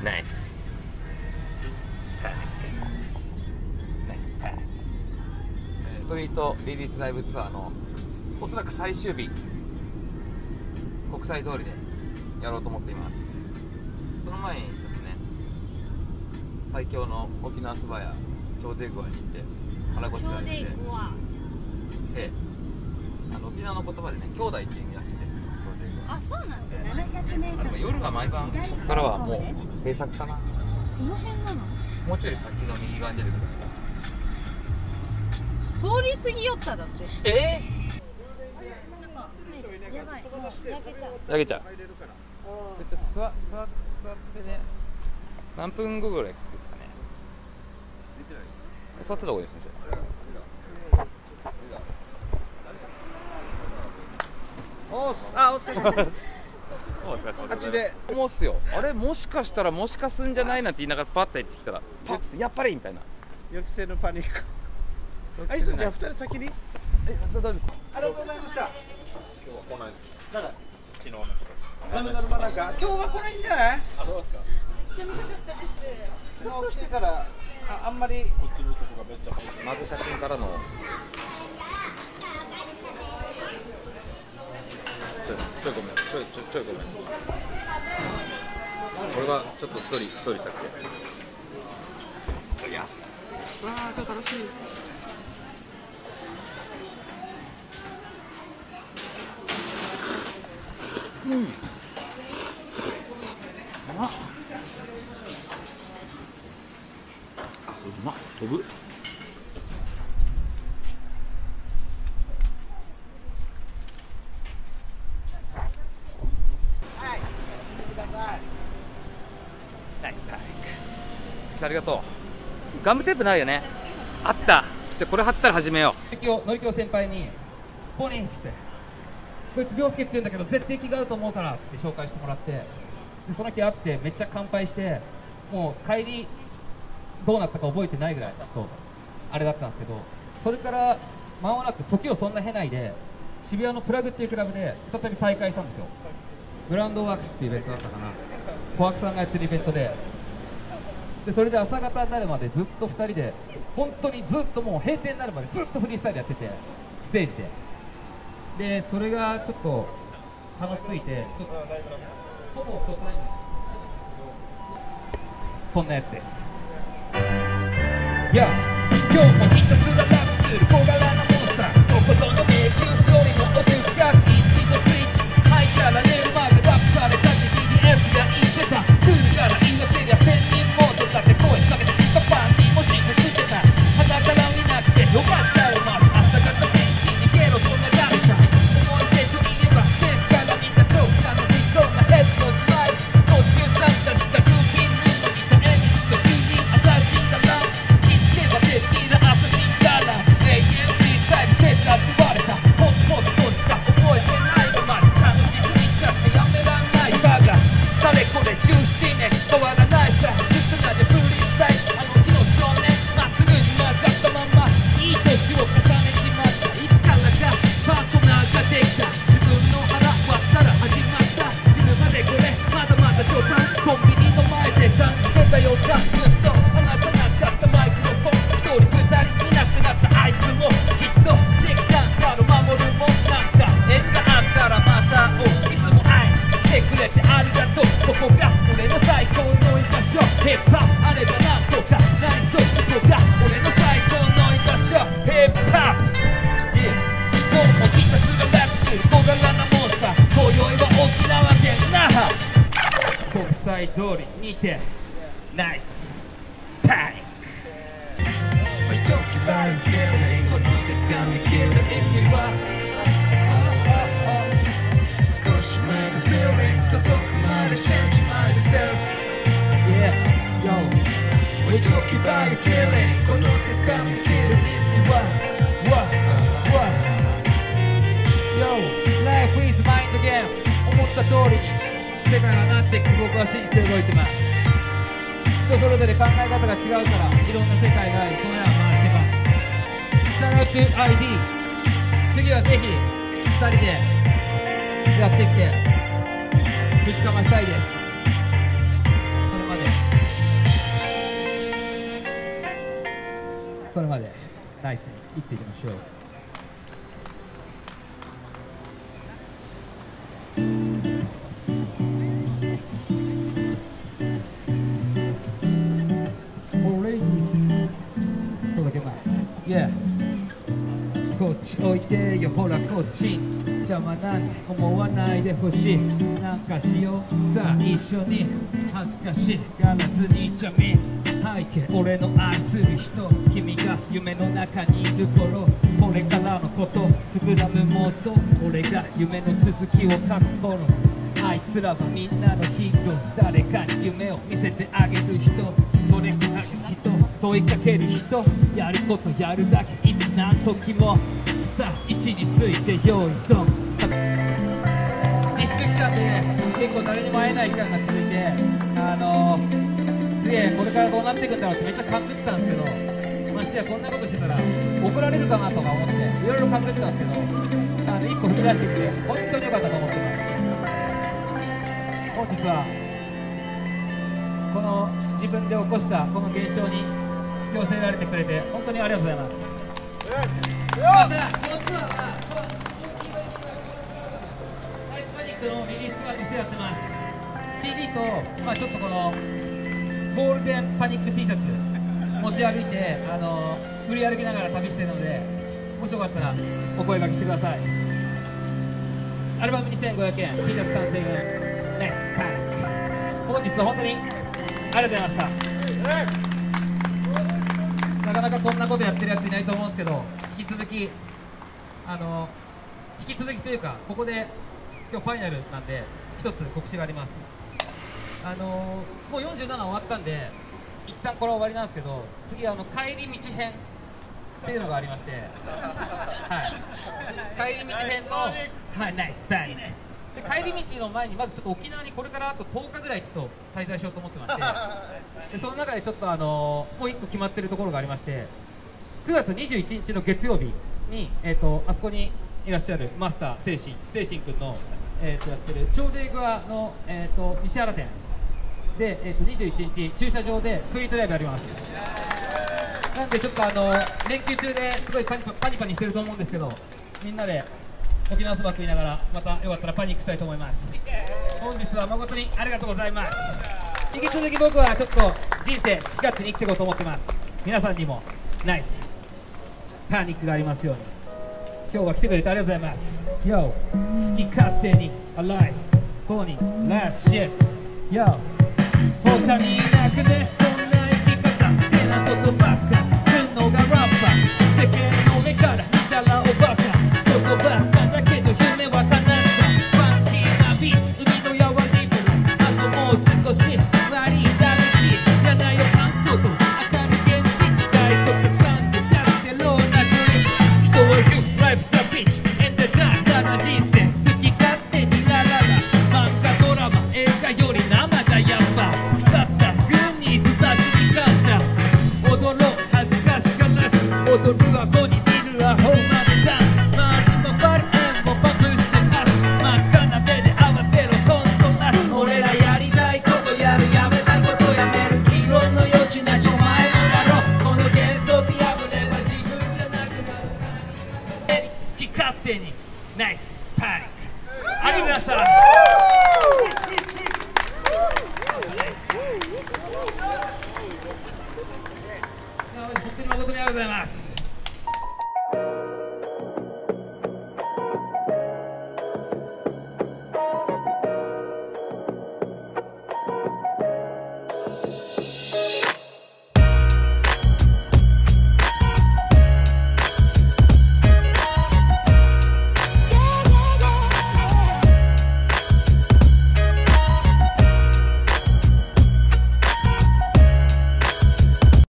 ナイスパック、ナイスパック。ストリートリリースライブツアーのおそらく最終日、国際通りでやろうと思っています。その前にちょっとね、最強の沖縄そば屋チョーデグアに行って腹ごしらえして、で沖縄の言葉でね、兄弟っていう意味らしいです。 あ、そうなんですよ。700メートル。 夜が毎晩、ここからはもう制作かな。 この辺なの。 もうちょい先の右側に出てくるから。 通り過ぎよっただって。やばい。もう焼けちゃう。 焼けちゃう。ちょっと座ってね。何分後ぐらいですかね。座ってた方がいいですね。 お疲れ様です。 あっちで思うっすよ。あれもしかしたらもしかすんじゃないなんて言いながらパッと入ってきたらやっぱりみたいな。 予期せぬパニック。はい、そうじゃあ2人先に。 大丈夫です。 ありがとうございました。 今日は来ないです。 だから昨日の人です。 なんか今日は来ないんじゃない？ あ、どうですか。 めっちゃ見たかったです。 昨日来てからあんまりこっちの人がめっちゃまず写真からの。ちょいごめん。これがちょっとストーリーしたっけ。やす。わあ、今日楽しい。うまっ。あ、うまっ。飛ぶ。ナイスパック。ありがとう。ガムテープないよね。あった。じゃあこれ貼ったら始めよう。のりきょう先輩にボニーっつって、こいつ涼介って言うんだけど絶対気が合うと思うからっつって紹介してもらって、でその日会ってめっちゃ乾杯して、もう帰りどうなったか覚えてないぐらいちょっとあれだったんですけど、それから間もなく時をそんな経ないで渋谷のプラグっていうクラブで再び再会したんですよ。グランドワークスっていうイベントだったかな。小悪さんがやってるイベントで、それで朝方になるまでずっと2人で本当にずっともう閉店になるまでずっとフリースタイルやってて、ステージでそれがちょっと楽しすぎてちょっとほぼ初対面、そんなやつです。いや今日もひたすらラップする小柄なモンスター、とことんの迷宮よりも奥深く一度スイッチ入ったら寝るまでラップされたって BDS が言ってた。来るから言わせりゃ1000人もとだって声かけてきたパンにも信じつけた。鼻から見なくてよかったよ、まず朝方元気にゲロと流れた。思い出といえばステージから見た超楽しそうなヘッドスマイル、途中参加した空気にも似た絵にしと風鈴アサシンだな。気づけばテキーラアサシンだな。永遠フリースタイルしてたって言われた。ポツポツとしか覚えてないまま楽しすぎちゃってやめらんないだが、かれこれ17年変わらないスタイル、ずっとなでフリースタイル、あの日の少年まっすぐに曲がったまんまいい年を重ねちまった。いつからかパートナーができた。自分の腹割ったら始まった。死ぬまでこれまだまだ冗談、コンビニの前で感じてたよな。ずっと話さなかったマイクロフォン、一人二人いなくなったあいつもきっとできたんだろ守るもんなんか。縁があったらまた会おう、いつも会いに来てくれてありがとう。ここが俺の最高の居場所、ヒップホップあればなんとかなりそう。ここが俺の最高の居場所、ヒップホップ。今日もひたすらラップする小柄なモンスター、今宵は沖縄県那覇国際通りにてナイスパニック。Life is mind game。思った通りに世界はなっていく、僕は信じて動いてます。人それぞれ考え方が違うからいろんな世界があり、この世は回ってます。シャラウト ID、 次はぜひ2人でやってきてぶちかましたいです。それまでそれまでナイスに生きていきましょう。Yeah、こっち置いてよ、ほらこっち邪魔なんて思わないでほしい。なんかしようさあ一緒に、恥ずかしがらずにジャミン背景、俺の愛する人、君が夢の中にいる頃、これからのこと膨らむ妄想、俺が夢の続きを書く頃、あいつらはみんなのヒーロー、誰かに夢を見せてあげる人、どれか人、問いかける人、やることやるだけいつ何時も、さあ位置について用意ドン。自粛期間で結構誰にも会えない期間が続いて、すげえこれからどうなっていくんだろうってめっちゃ勘ぐったんですけど、ましてやこんなことしてたら怒られるかなとか思っていろいろ勘ぐったんですけど、一歩踏み出してくれ本当に良かったと思ってます。本日はこの自分で起こしたこの現象に引き寄せられてくれて本当にありがとうございます。またこのツアーはナイスパニックのリリースツアーとしてやってます。 CD と、ちょっとこのゴールデンパニック T シャツ持ち歩いて振り歩きながら旅してるので、もしよかったらお声掛けしてください。アルバム2500円、 T シャツ3000円、ナイスパニック。本日は本当にありがとうございました。なかなかこんなことやってるやついないと思うんですけど、引き続きというか、ここで今日ファイナルなんで一つ告知があります。もう47終わったんで一旦これは終わりなんですけど、次帰り道編っていうのがありまして、はい、帰り道編の、はい、ナイスパニックで、帰り道の前にまずちょっと沖縄にこれからあと10日ぐらいちょっと滞在しようと思ってまして、でその中でちょっともう1個決まってるところがありまして、9月21日の月曜日に、あそこにいらっしゃるマスター精神くんの、やってる超デイグアの、西原店で、21日駐車場でストリートライブやります。なんでちょっと連休中ですごいパニパニしてると思うんですけど、みんなで沖縄そば食いながらまたよかったらパニックしたいと思います。本日は誠にありがとうございます。引き続き僕はちょっと人生好き勝手に生きていこうと思ってます。皆さんにもナイスパニックがありますように。今日は来てくれてありがとうございます。 Yo 好き勝手に Alive ボニー Last shit Yo 他にいなくてこんな生き方ってなことばっかすんのがラッパー、世間の目から見たらおバカ、言葉だけど夢は叶った。ファンキーなビーツ、海のやわリブル、あともう少し悪いダメキーやなよあんこと、明るい現実界とかさんでだってローなドリーム、人は言うライフザビッチエンタータイナーな人生、好き勝手にラララ、漫画ドラマ映画より生だやっぱ、腐った軍人たちに感謝、踊ろう恥ずかしからず、踊るアホに見るアホまでダンス、マジのバルーンもパンプしてます。真っ赤な目で合わせろコントラスト、俺らやりたいことやる、やめたいことやめる、議論の余地なしお前もだろ、この幻想って破れば自分じゃなくなる、好き勝手にナイスパニック。ありがとうございました。本当に誠にありがとうございます。